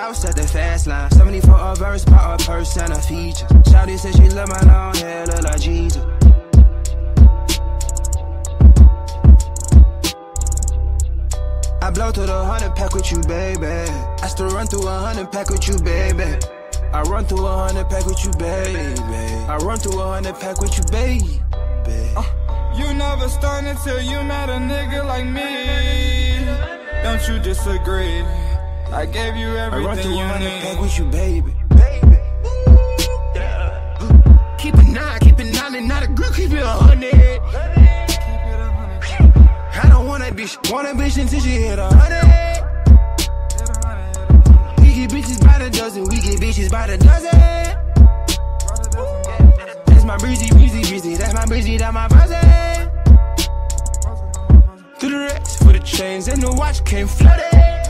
house at the fast line. 74 a verse, bought a purse and a feature. Shawty said she love my long hair, look like Jesus. I blow through the 100 pack with you, baby. I still run through 100 pack with you, baby. I run through 100 pack with you, baby. I run through 100 pack with you, baby. You never started till you met a nigga like me. Don't you disagree? I gave you everything you need. I run through 100 pack with you, baby. Keep it 90, not a group, keep it 100. I don't want a bitch until she hit 100. We get bitches by the dozen, we get bitches by the dozen. That's my breezy, that's my breezy, that's my Buzzin. To the rest for the chains and the watch came flooded.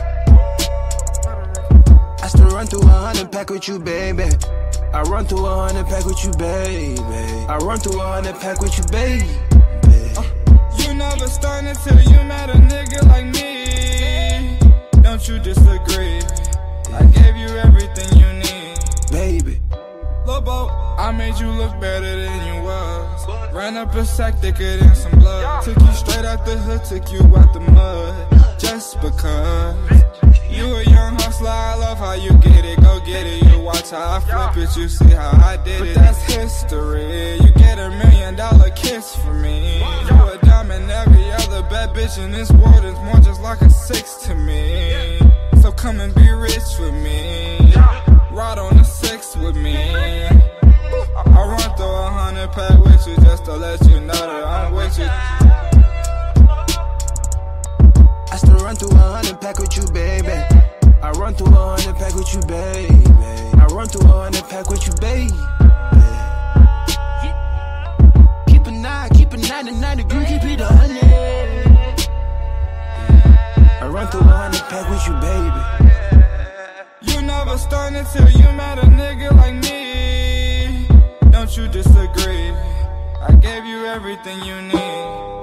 I still run through 100 pack with you, baby. I run through 100 pack with you, baby. I run through 100 pack with you, baby. You never started till you met a nigga like me. Don't you disagree? I gave you everything you need, baby. Lobo, I made you look better than you was. Ran up a sack thicker than some blood. Took you straight out the hood, took you out the mud. Just because you a young hustler, I love how you get it. Go get it, you watch how I flip it, you see how I did it. But that's history. You get $1 million kiss from me. You a diamond, every other bad bitch in this world is more just like a 6 to me. So come and be rich with me. Ride on the 6 with me. I run through 100 pack with you just to let you know that I'm with you. I still run through 100 pack with you, baby. I run through 100 pack with you, baby. I run through 100 pack with you, baby. Keep it 90 degree, keep it 100. I run through 100 pack with you, baby. You never started till you met a nigga like me. Don't you disagree? I gave you everything you need.